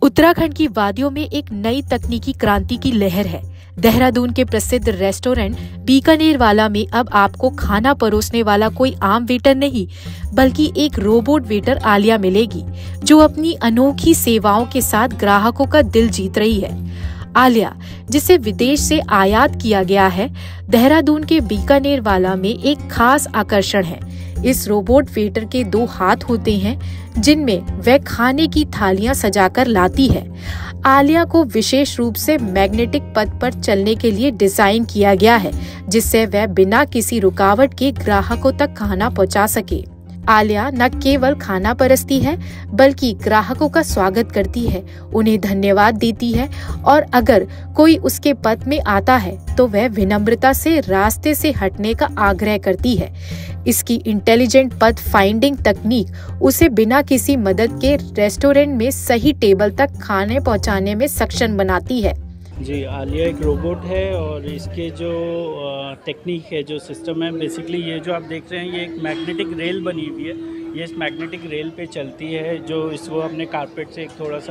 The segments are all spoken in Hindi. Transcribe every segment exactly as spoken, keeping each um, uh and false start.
उत्तराखंड की वादियों में एक नई तकनीकी क्रांति की लहर है। देहरादून के प्रसिद्ध रेस्टोरेंट बीकानेर वाला में अब आपको खाना परोसने वाला कोई आम वेटर नहीं, बल्कि एक रोबोट वेटर आलिया मिलेगी, जो अपनी अनोखी सेवाओं के साथ ग्राहकों का दिल जीत रही है। आलिया, जिसे विदेश से आयात किया गया है, देहरादून के बीकानेर वाला में एक खास आकर्षण है। इस रोबोट वेटर के दो हाथ होते हैं, जिनमें वह खाने की थालियां सजाकर लाती है। आलिया को विशेष रूप से मैग्नेटिक पथ पर चलने के लिए डिजाइन किया गया है, जिससे वह बिना किसी रुकावट के ग्राहकों तक खाना पहुंचा सके। आलिया न केवल खाना परसती है, बल्कि ग्राहकों का स्वागत करती है, उन्हें धन्यवाद देती है और अगर कोई उसके पथ में आता है तो वह विनम्रता से रास्ते से हटने का आग्रह करती है। इसकी इंटेलिजेंट पथ फाइंडिंग तकनीक उसे बिना किसी मदद के रेस्टोरेंट में सही टेबल तक खाने पहुंचाने में सक्षम बनाती है। जी, आलिया एक रोबोट है और इसके जो टेक्निक है, जो सिस्टम है, बेसिकली ये जो आप देख रहे हैं, ये एक मैग्नेटिक रेल बनी हुई है। ये इस मैग्नेटिक रेल पे चलती है, जो इसको अपने कारपेट से एक थोड़ा सा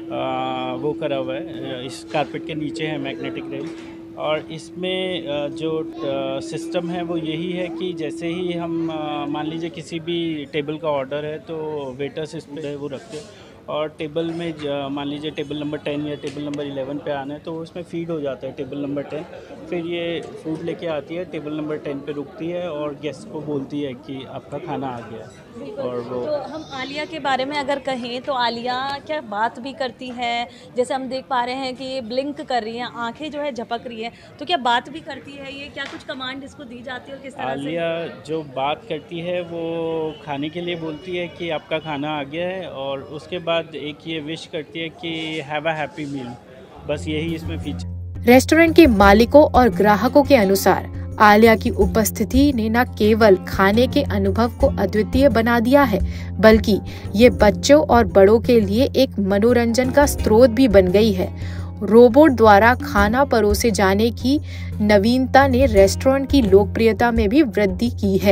आ, वो करा हुआ है। इस कारपेट के नीचे है मैग्नेटिक रेल, और इसमें जो सिस्टम है वो यही है कि जैसे ही हम मान लीजिए किसी भी टेबल का ऑर्डर है, तो वेटर्स इस पर वो रखते हैं और टेबल में मान लीजिए टेबल नंबर टेन या टेबल नंबर इलेवन पे आना है, तो उसमें फीड हो जाता है टेबल नंबर टेन। फिर ये फूड लेके आती है, टेबल नंबर टेन पे रुकती है और गेस्ट को बोलती है कि आपका खाना आ गया है। और वो तो हम आलिया के बारे में अगर कहें तो आलिया क्या बात भी करती है? जैसे हम देख पा रहे हैं कि ये ब्लिंक कर रही है, आंखें जो है झपक रही है, तो क्या बात भी करती है ये? क्या कुछ कमांड इसको दी जाती है और किस तरह से? आलिया जो बात करती है वो खाने के लिए बोलती है कि आपका खाना आ गया है, और उसके बाद एक ये विश करती है कि हैव अ हैप्पी मील। बस यही इसमें फीचर। रेस्टोरेंट के मालिकों और ग्राहकों के अनुसार आलिया की उपस्थिति ने न केवल खाने के अनुभव को अद्वितीय बना दिया है, बल्कि ये बच्चों और बड़ों के लिए एक मनोरंजन का स्रोत भी बन गई है। रोबोट द्वारा खाना परोसे जाने की नवीनता ने रेस्टोरेंट की लोकप्रियता में भी वृद्धि की है।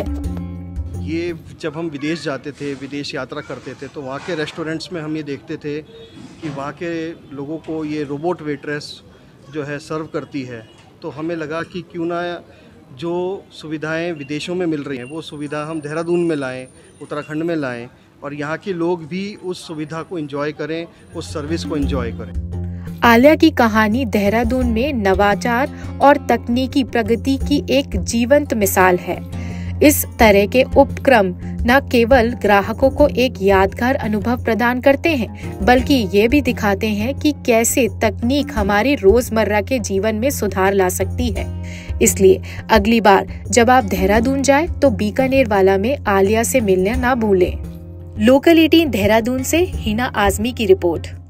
ये जब हम विदेश जाते थे, विदेश यात्रा करते थे, तो वहाँ के रेस्टोरेंट्स में हम ये देखते थे कि वहाँ के लोगों को ये रोबोट वेट्रेस जो है सर्व करती है। तो हमें लगा कि क्यों ना जो सुविधाएं विदेशों में मिल रही हैं, वो सुविधा हम देहरादून में लाएं, उत्तराखंड में लाएं, और यहाँ के लोग भी उस सुविधा को एंजॉय करें, उस सर्विस को एंजॉय करें। आलिया की कहानी देहरादून में नवाचार और तकनीकी प्रगति की एक जीवंत मिसाल है। इस तरह के उपक्रम न केवल ग्राहकों को एक यादगार अनुभव प्रदान करते हैं, बल्कि ये भी दिखाते हैं कि कैसे तकनीक हमारे रोजमर्रा के जीवन में सुधार ला सकती है। इसलिए अगली बार जब आप देहरादून जाएं, तो बीकानेर वाला में आलिया से मिलना ना भूलें। लोकल अठारह देहरादून से हिना आजमी की रिपोर्ट।